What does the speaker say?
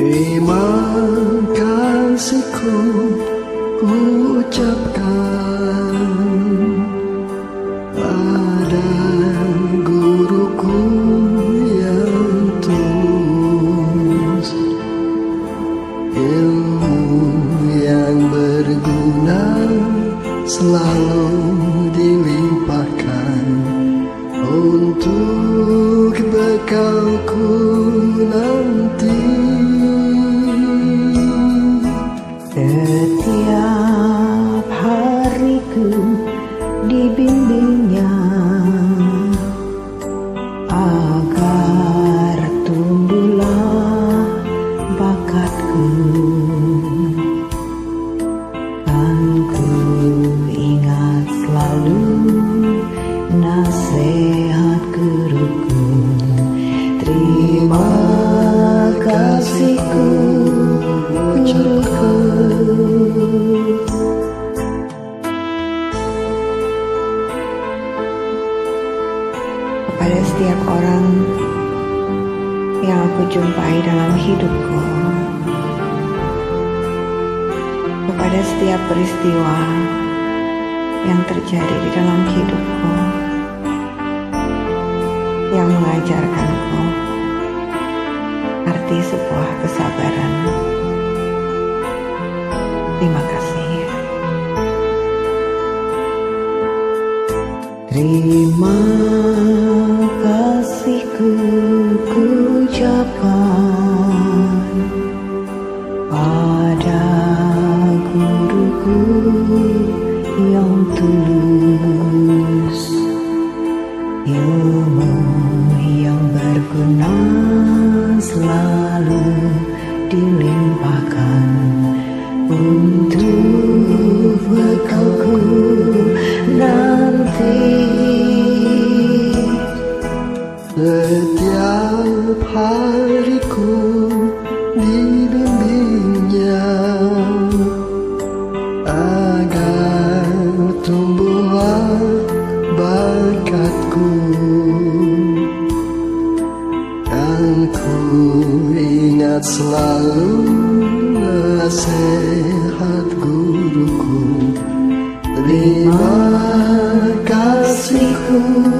Terima kasihku ku ucapkan pada guruku yang tulus, ilmu yang berguna selalu dilimpahkan untuk bekalku nanti. Setiap hariku dibimbingnya agar tumbuhlah bakatku. Kan ku ingat selalu nasihat guruku. Terima kasihku guruku. Kepada setiap orang yang aku jumpai dalam hidupku, kepada setiap peristiwa yang terjadi di dalam hidupku, yang mengajarkanku arti sebuah kesabaran. Terima kasih. Terima kasihku ku ucapkan pada guruku yang tulus, ilmu yang berguna selalu dilimpahkan untuk bekalku nanti. Setiap hariku dibimbingnya agar tumbuhlah bakatku. Dan ku ingat selalu nasihat guruku. Terima kasihku